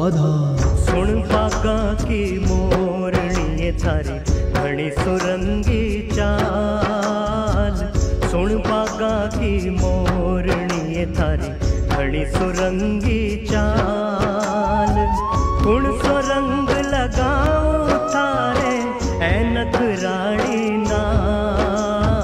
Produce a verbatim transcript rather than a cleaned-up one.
राधा। सुन बागा की मोरनी थारी घनी सुरंगी चाल। सुन बागा की मोरनी थारी घनी सुरंगी चाल। कुण